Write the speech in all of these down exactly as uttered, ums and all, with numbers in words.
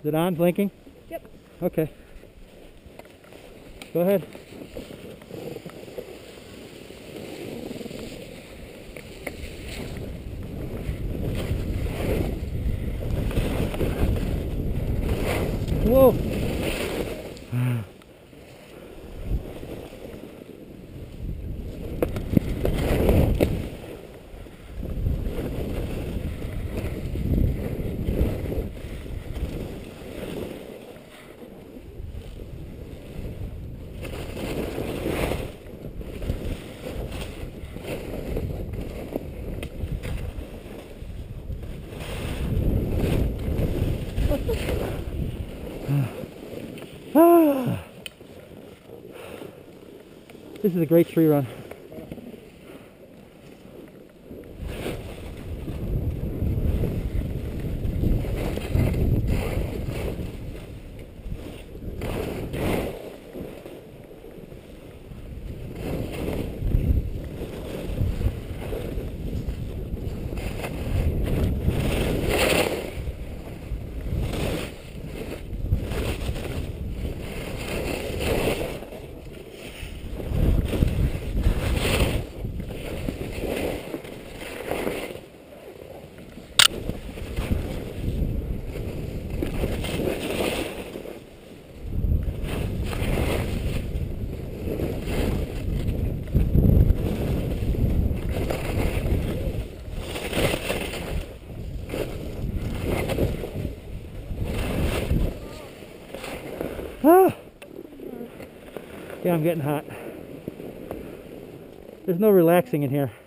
Is it on, blinking? Yep. Okay. Go ahead. Whoa. This is a great tree run. Ah. Yeah, I'm getting hot. There's no relaxing in here.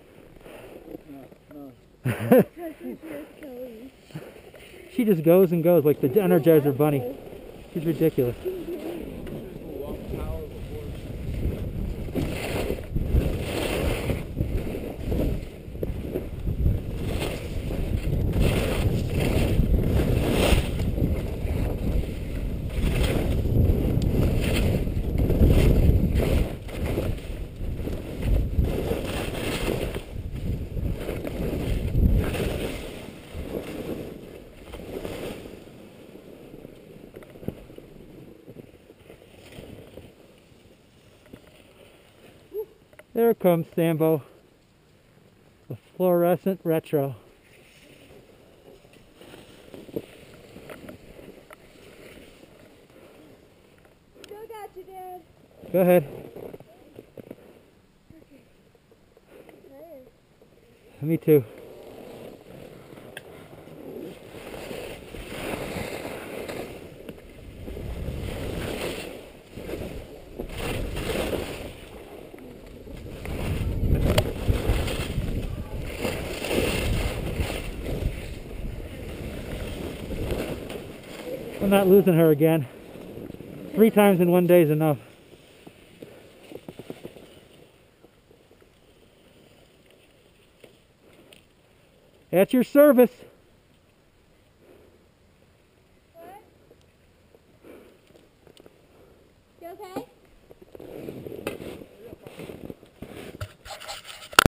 No, no. Kellie. She just goes and goes like the Energizer Bunny. She's ridiculous. There comes Sambo, the fluorescent retro. Still got you, Dad. Go ahead. Okay. Me too. I'm not losing her again. Three times in one day is enough. At your service. What? You okay?